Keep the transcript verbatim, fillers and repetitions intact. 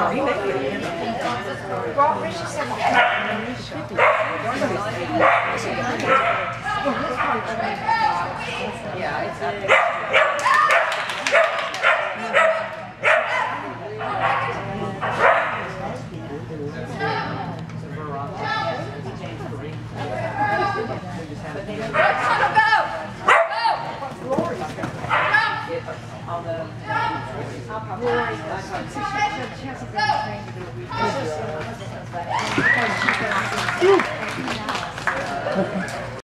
he may be. Well, Richie said we had yeah, it's up. Go!